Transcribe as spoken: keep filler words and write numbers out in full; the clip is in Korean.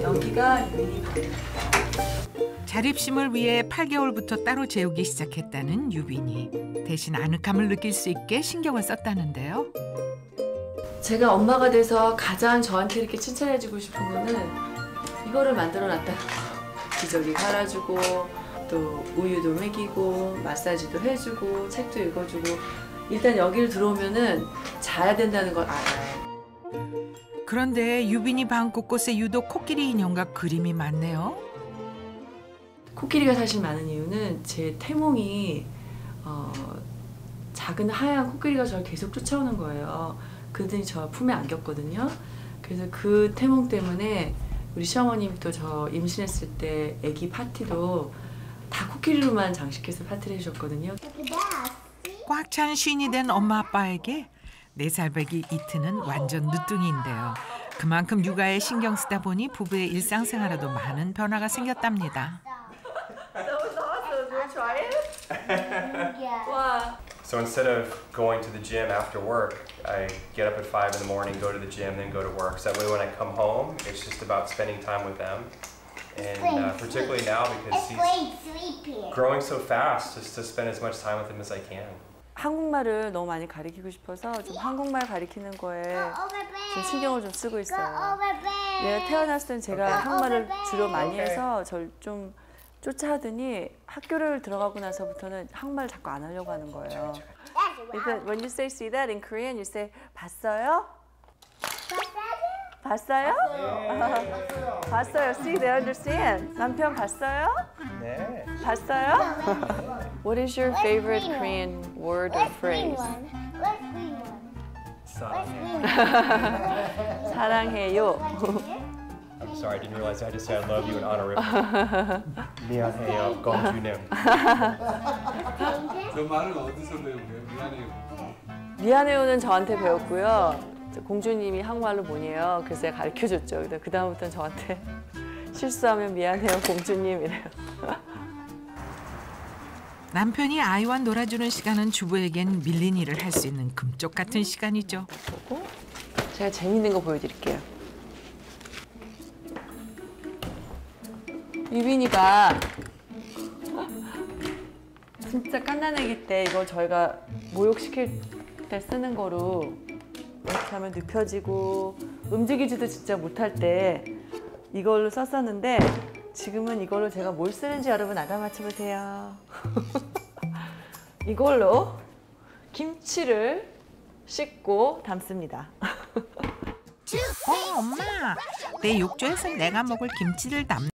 여기가 유빈이 방입니다. 자립심을 위해 팔 개월부터 따로 재우기 시작했다는 유빈이. 대신 아늑함을 느낄 수 있게 신경을 썼다는데요. 제가 엄마가 돼서 가장 저한테 이렇게 칭찬해주고 싶은 거는 이거를 만들어놨다는 거. 기저귀 갈아주고 또 우유도 먹이고 마사지도 해주고 책도 읽어주고 일단 여기를 들어오면은 자야 된다는 걸 알아요. 그런데 유빈이 방 곳곳에 유독 코끼리 인형과 그림이 많네요. 코끼리가 사실 많은 이유는 제 태몽이 어, 작은 하얀 코끼리가 저를 계속 쫓아오는 거예요. 그들이 저 품에 안겼거든요. 그래서 그 태몽 때문에 우리 시어머님이 또 저 임신했을 때 아기 파티도 다 코끼리로만 장식해서 파티를 해주셨거든요. 꽉 찬 쉰이 된 엄마 아빠에게 네 살 배기 이트는 완전 늦둥이인데요. 그만큼 육아에 신경 쓰다 보니 부부의 일상생활에도 많은 변화가 생겼답니다. So instead of going to the gym after work, I get up at five in the morning, go to the gym, then go to work. So that way when I come home, it's just about spending time with them. And uh, particularly now because he's growing so fast, just to spend as much time with him as I can. 한국말을 너무 많이 가르치고 싶어서 좀 한국말 가르치는 거에 좀 신경을 좀 쓰고 있어요. 내가 태어났을 땐 제가 한국말을 주로 많이 해서 절 좀 쫓아하더니 학교를 들어가고 나서부터는 한국말을 자꾸 안 하려고 하는 거예요. Because when you say see that in Korean, you say 봤어요? 봤어요? 봤어요. See, they understand. 남편 봤어요? 네. 봤어요? What is your favorite Korean word or phrase? 사랑해요. I'm sorry, I didn't realize I had to say I love you in honorific. 미안해요, 공주님. 저 말은 어디서 배우게요? 미안해요. 미안해요는 저한테 배웠고요. 공주님이 한국말로 뭐니에요? 그래서 제가 가르쳐줬죠. 그 다음부터는 저한테 실수하면 미안해요, 공주님 이래요. 남편이 아이와 놀아주는 시간은 주부에겐 밀린 일을 할 수 있는 금쪽 같은 시간이죠. 제가 재밌는 거 보여드릴게요. 유빈이가 진짜 갓난아기 때 이걸 저희가 목욕시킬 때 쓰는 거로 이렇게 하면 눕혀지고 움직이지도 진짜 못할 때 이걸로 썼었는데 지금은 이걸로 제가 뭘 쓰는지 여러분 알아 맞춰보세요. 이걸로 김치를 씻고 담습니다. 어, 엄마, 내 욕조에서 내가 먹을 김치를 담